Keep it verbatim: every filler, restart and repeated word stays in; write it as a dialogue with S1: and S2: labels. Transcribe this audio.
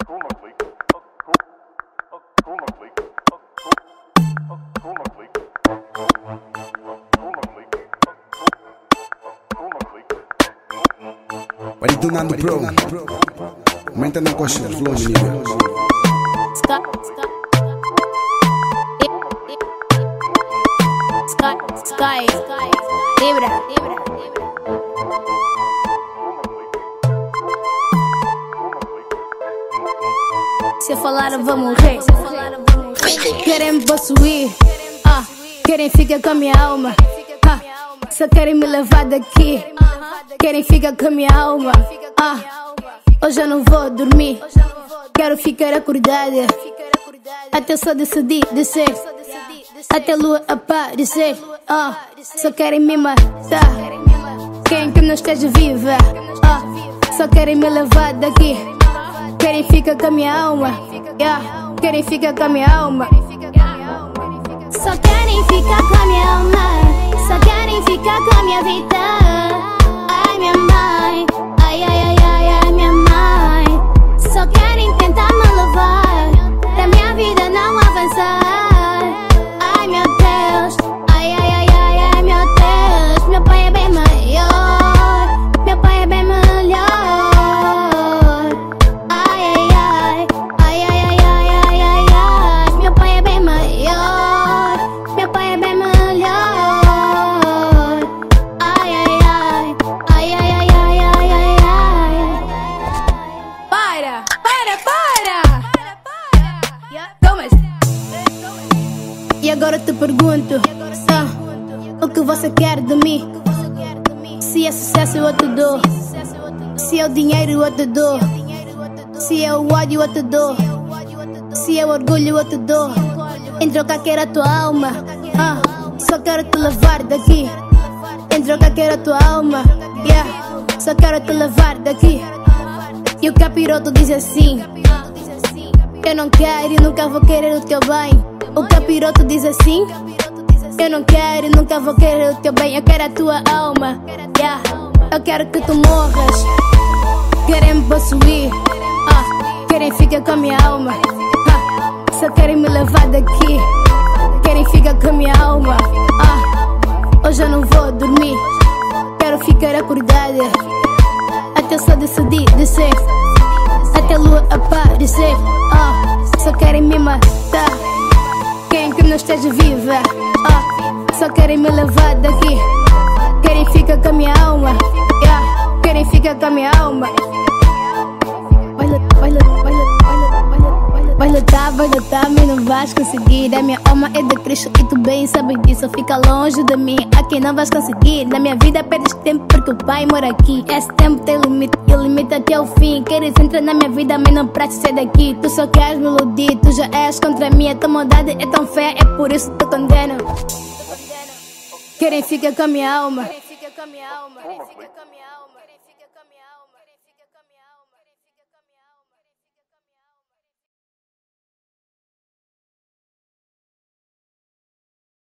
S1: What you do, Nando Pro? Aumenta na coxa, flow, menino.
S2: Sky, Sky, Sky, Sky, Libra, Libra, Se eu falar eu vou morrer. Querem me possuir, ah, querem ficar com a minha alma, ah, só querem me levar daqui. Querem ficar com a minha alma, ah, hoje eu não vou dormir. Quero ficar acordada até só decidir descer, até a lua aparecer, ah, só querem me matar. Quem que não esteja viva, ah, só querem me levar daqui. Querem ficar com a minha alma, yeah, querem ficar com a minha alma.
S3: Só querem ficar com a minha alma, só querem ficar com a minha vida. Ai minha mãe, ai ai ai ai ai minha mãe. Só querem tentar me levar, pra minha vida não avançar. Ai meu Deus, ai ai ai ai ai meu Deus. Meu pai é bem maior, meu pai é bem melhor. Ai ai ai, ai ai ai ai ai ai ai. Meu pai é bem maior, meu pai é bem melhor. Ai ai ai, ai ai ai ai ai ai ai.
S2: Para, para, para! Thomas! E agora te pergunto, ah, o que você quer de mim? Se é sucesso eu te dou, se é o dinheiro eu te dou, se é o ódio eu te dou, se é o orgulho eu te dou. Em troca quero a tua alma, ah, só quero te levar daqui. Em troca quero a tua alma, yeah, só quero te levar daqui. E o capiroto diz assim: eu não quero e nunca vou querer o teu bem. O capiroto diz assim: eu não quero e nunca vou querer o teu bem. Eu quero a tua alma, yeah, eu quero que tu morras. Querem me possuir, ah, querem ficar com a minha alma, ah, só querem me levar daqui. Querem ficar com a minha alma, ah, hoje eu não vou dormir. Quero ficar acordada até só decidir descer, até a lua aparecer, ah, só querem me matar. Quem que não esteja viva, ah, só querem me levar daqui. Querem ficar com a minha alma, yeah, querem ficar com a minha alma. Vai lutar, vai lutar, vai lutar, vai lutar, vai lutar, vai lutar, mas não vais conseguir. A minha alma é de Cristo e tu bem sabes disso. Fica longe de mim, aqui não vais conseguir. Na minha vida perdes tempo porque o pai mora aqui. Esse tempo tem limite e o limite até o fim. Queres entrar na minha vida, mas não prates ser daqui. Tu só queres me iludir, tu já és contra mim. A tua maldade é tão feia, é por isso que te condeno. Querem ficar com a minha alma.